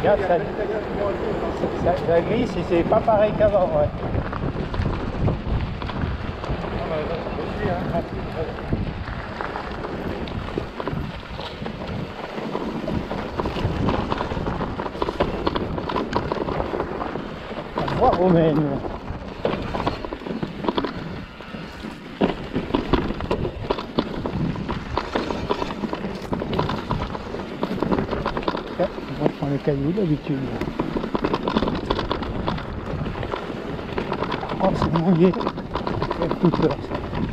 Regarde, ça glisse et c'est pas pareil qu'avant. Ouais. La voie romaine. On prend les cailloux d'habitude. Oh, c'est mouillé. Ça fait toute peur, ça.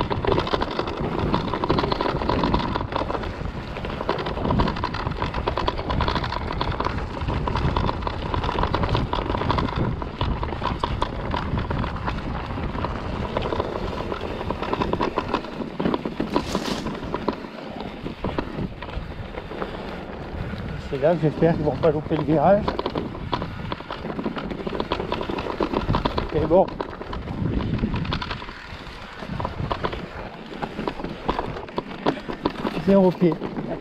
C'est là que j'espère qu'ils vont pas louper le virage. Et bon. Zéro pied.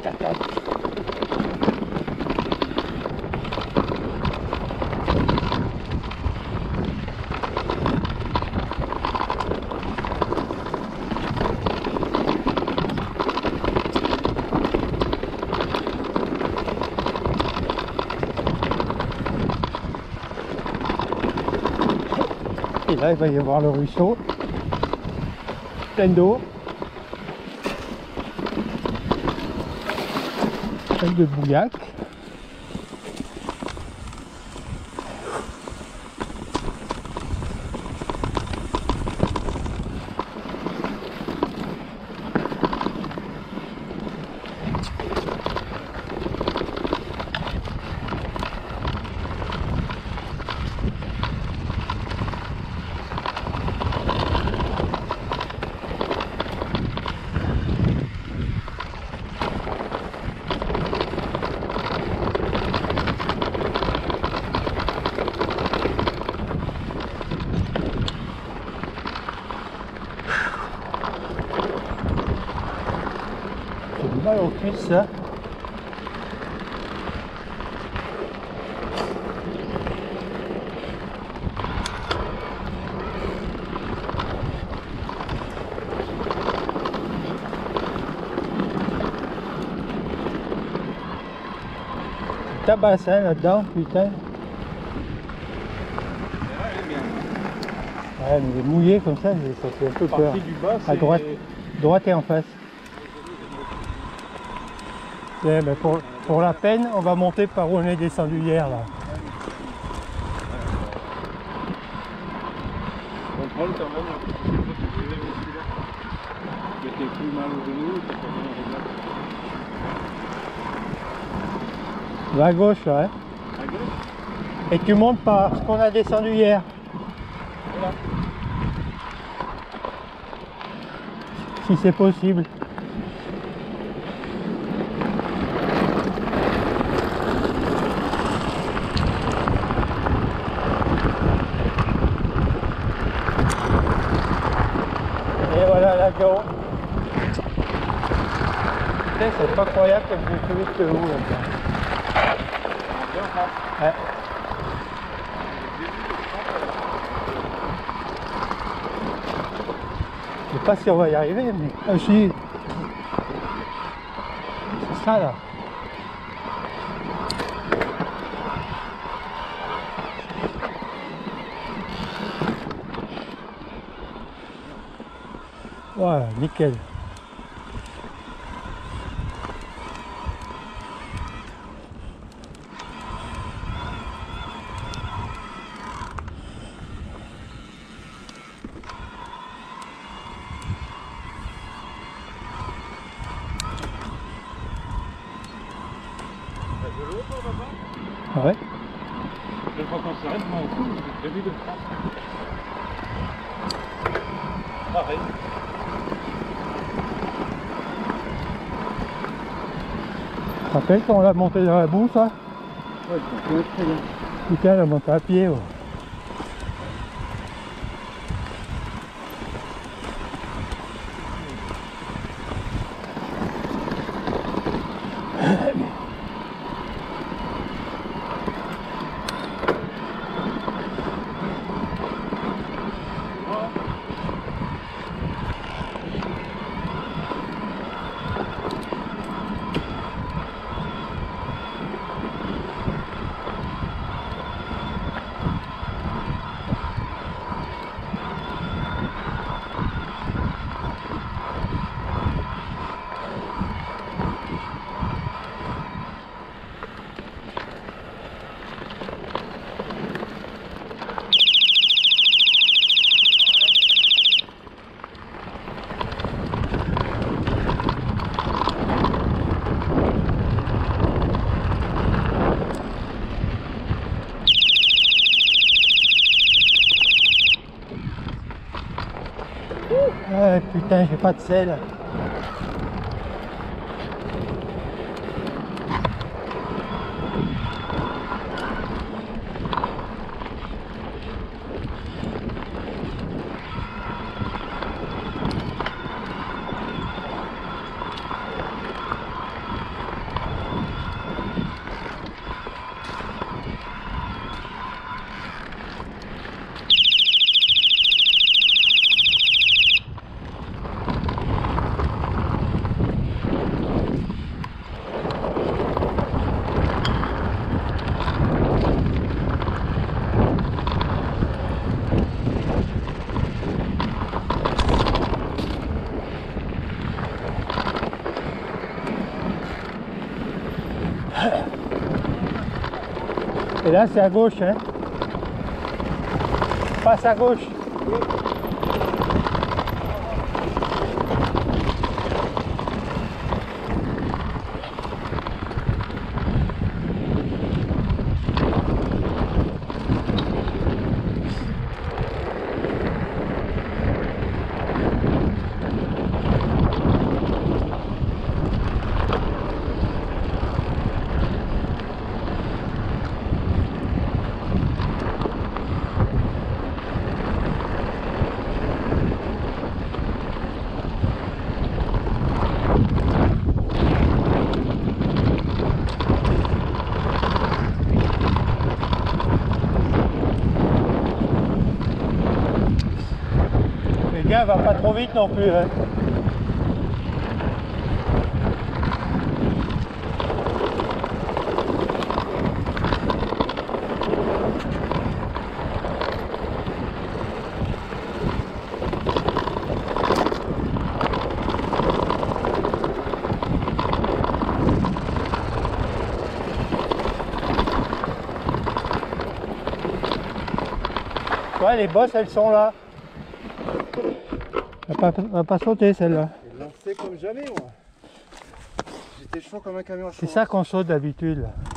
Et là, il va y avoir le ruisseau, plein d'eau, plein de bouillac. J'ai du mal aux cuisses là. Tabasse hein, là-dedans, putain. Ouais, mais mouillé comme ça fait un peu peur. À droite, droite et en face. Ouais, ben pour la peine, on va monter par où on est descendu hier là. Contrôle quand même. Mais t'es plus mal au genou, t'es pas bien au Va à gauche là. Hein. à gauche. Et tu montes par ce qu'on a descendu hier. Voilà. Si c'est possible. Et voilà l'avion. C'est pas croyable comme j'ai plus vite que vous là. Ouais. Je sais pas si on va y arriver, mais ah, si. C'est ça là. Voilà, nickel. Ouais. Je crois qu'on s'arrête, moi aussi, j'ai prévu de prendre. Pareil. Tu te rappelles quand on l'a monté dans la boue ça? Ouais, je comprends très bien. Putain, elle a monté à pied. Ouais. Ah putain, j'ai pas de sel. Et là c'est à gauche, hein. Passe à gauche. Le gars va pas trop vite non plus, hein. Ouais, les bosses elles sont là. Elle va pas sauter celle-là. J'ai lancé comme jamais moi. J'étais chaud comme un camion à chaud. C'est ça qu'on saute d'habitude.